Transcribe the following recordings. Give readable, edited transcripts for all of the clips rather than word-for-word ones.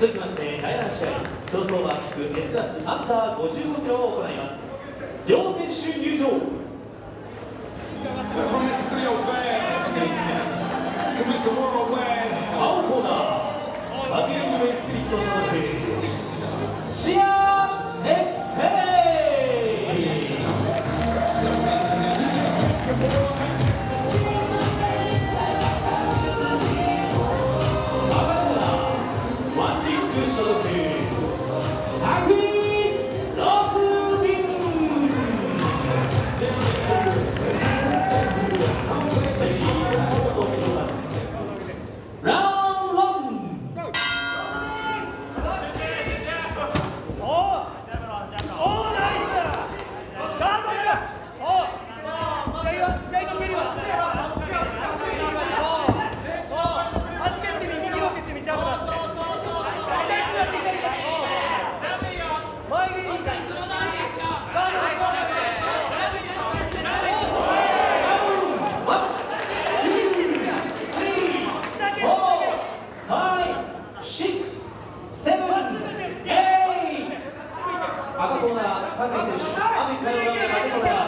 続きまして第7試合、競走馬キック S クラスアンダー55キロを行います。両選手入場。青コーナー、バギーウェイスピリット所属シアー・エフペ赤コーナー、高木選手、アメリカのランナーが出ております。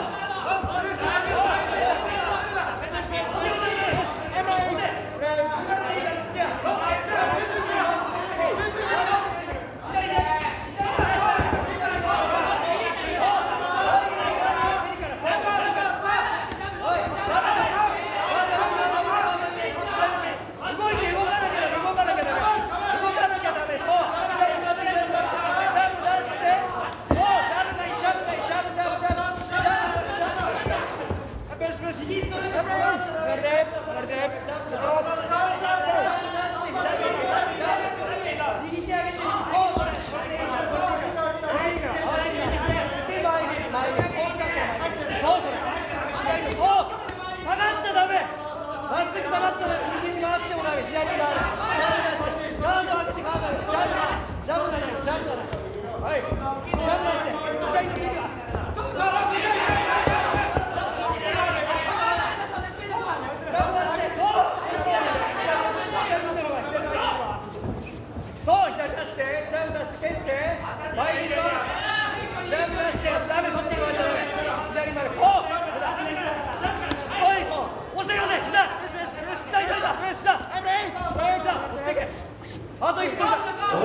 あと1分だ。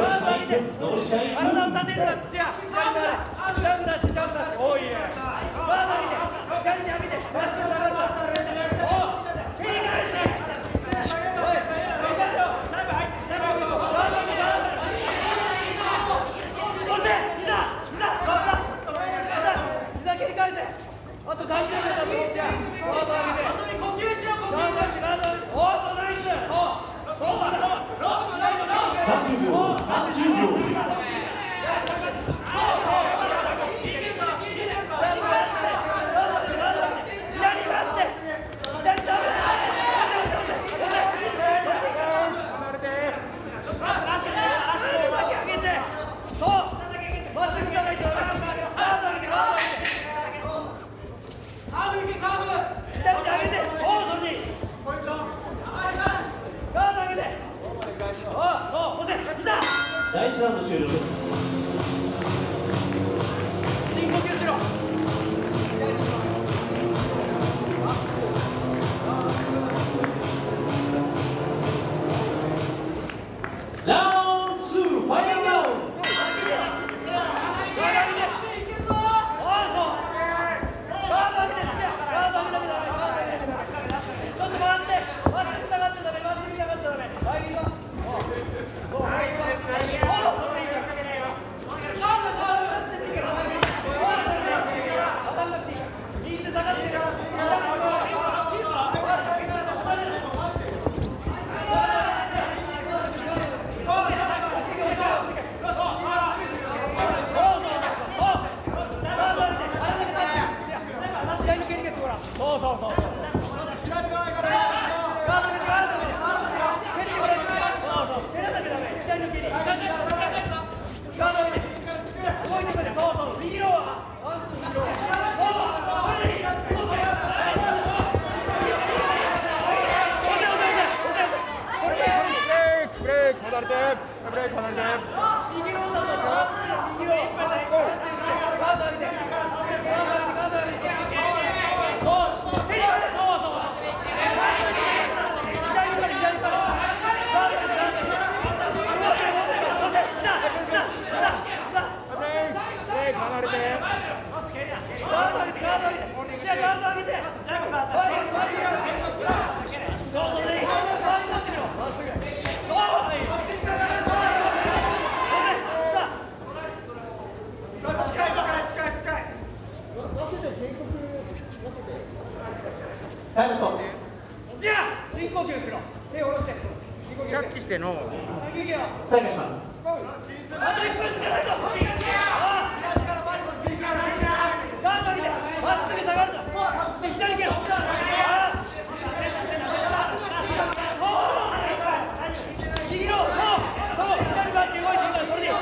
体を立てるな、土屋。ジャンプ出して、ジャンプ出して。おいえ。バード見て。左に上げて。まっすぐ下がる。お。振り返して。おい。振り返せよ。バード見て。バード見て。押せ。膝切り返せ。あと30秒だと土屋。バード上げて。呼吸しろ、呼吸。おー、そうナイス。そうだ。30秒、30秒。第1ラウンド終了です。深呼吸しろ。ラウンド2、ファイナルラウンド。 ブレーキ離れて、ブレーキ離れて。 右の方だぞ。右の。ガード上げて。ガード上げて。そう。そう。左から左から。ガード上げて。 ブレーキ離れて。 ガード上げて。ガード上げて。ガード上げて。そうでいい。まっすぐ。 タイムストップ。 じゃあ深呼吸しろ。手を下ろして。 キャッチしての。 再開します。 あと1分しかないぞ。ガード上げて。まっすぐ下がるぞ。で左行けよ。右のそう左バッチ動いていたらそれでいい。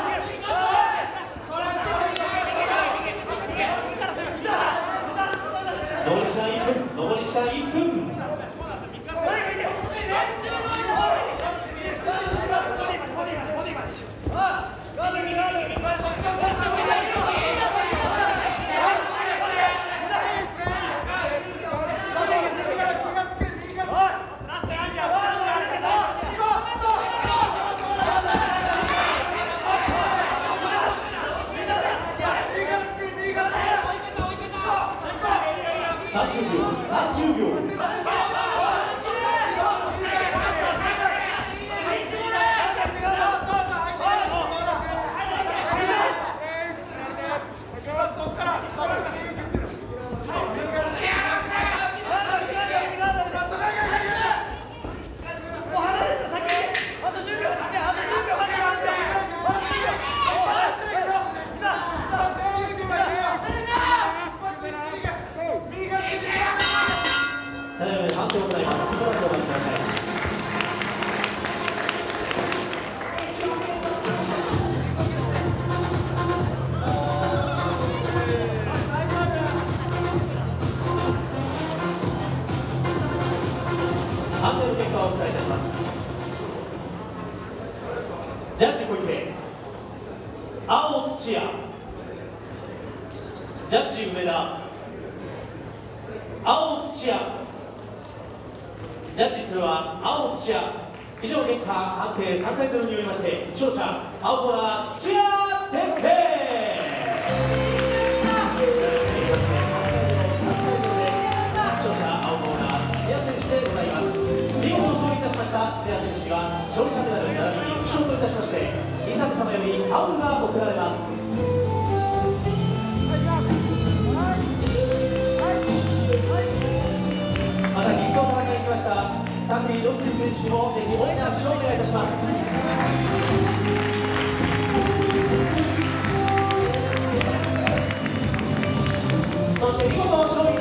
残り時間1分。残り時間1分。30秒。30秒。ただいま判定を行います。しばらくお待ちください。判定の結果をお伝えいたします。ジャッジ小池、青土屋、ジャッジ梅田、青土屋、ジャッジ2は青土屋。以上結果判定3対0によりまして勝者青コーナー土屋哲平。勝者青コーナー土屋選手でございます。見事勝利いたしました土屋選手には勝利者メダル並びに副賞といたしまして伊坂様よりタオルが贈られます。また日本から来ましたタクリー・ロスリ選手にもぜひ大きな拍手をお願いいたします。そして見事勝利